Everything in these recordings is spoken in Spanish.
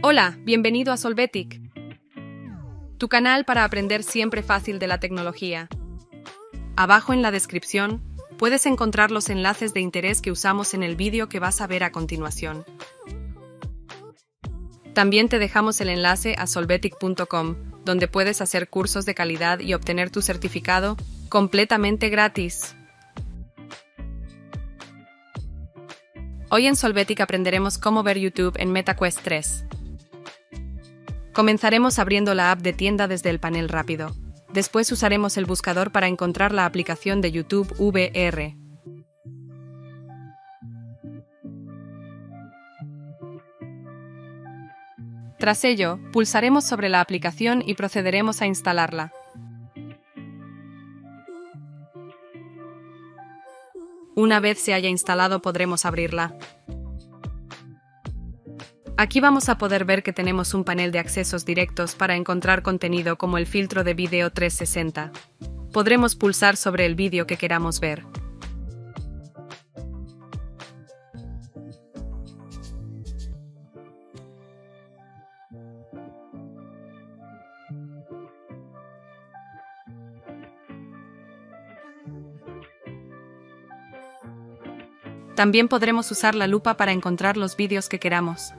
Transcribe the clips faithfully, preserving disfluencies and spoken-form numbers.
Hola, bienvenido a Solvetic, tu canal para aprender siempre fácil de la tecnología. Abajo en la descripción puedes encontrar los enlaces de interés que usamos en el vídeo que vas a ver a continuación. También te dejamos el enlace a solvetic punto com, donde puedes hacer cursos de calidad y obtener tu certificado completamente gratis. Hoy en Solvetic aprenderemos cómo ver YouTube en MetaQuest tres. Comenzaremos abriendo la app de tienda desde el panel rápido. Después usaremos el buscador para encontrar la aplicación de YouTube V R. Tras ello, pulsaremos sobre la aplicación y procederemos a instalarla. Una vez se haya instalado, podremos abrirla. Aquí vamos a poder ver que tenemos un panel de accesos directos para encontrar contenido como el filtro de vídeo trescientos sesenta. Podremos pulsar sobre el vídeo que queramos ver. También podremos usar la lupa para encontrar los vídeos que queramos.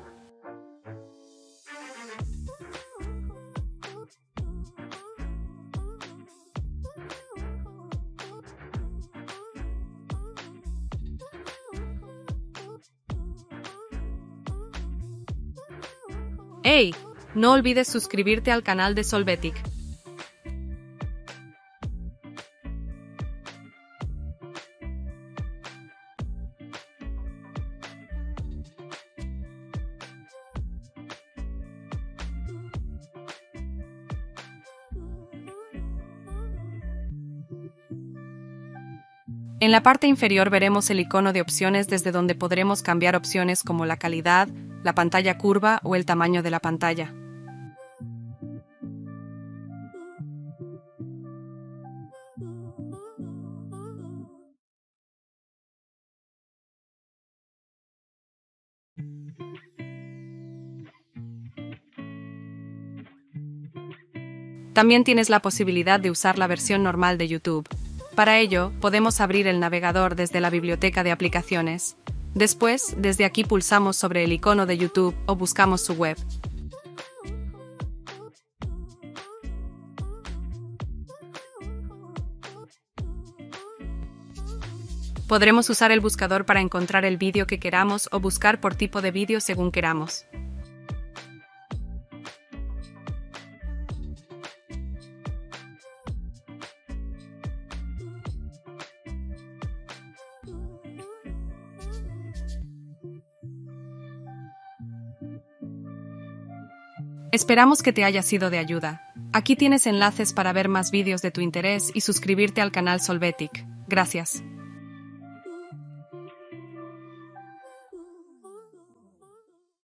¡Hey! No olvides suscribirte al canal de Solvetic. En la parte inferior veremos el icono de opciones desde donde podremos cambiar opciones como la calidad, la pantalla curva o el tamaño de la pantalla. También tienes la posibilidad de usar la versión normal de YouTube. Para ello, podemos abrir el navegador desde la biblioteca de aplicaciones. Después, desde aquí pulsamos sobre el icono de YouTube o buscamos su web. Podremos usar el buscador para encontrar el vídeo que queramos o buscar por tipo de vídeo según queramos. Esperamos que te haya sido de ayuda. Aquí tienes enlaces para ver más vídeos de tu interés y suscribirte al canal Solvetic. Gracias.